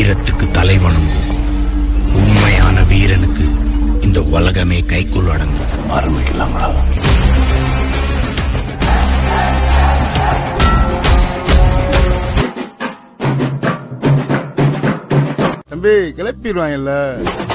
வீரத்துக்கு தலை வணங்கும். உண்மையான வீரனுக்கு இந்த உலகமே கைக்குள் அடங்கும். ஆரம்பிக்கலாங்களா? தம்பி கிளப்பிடுவாங்கல்ல.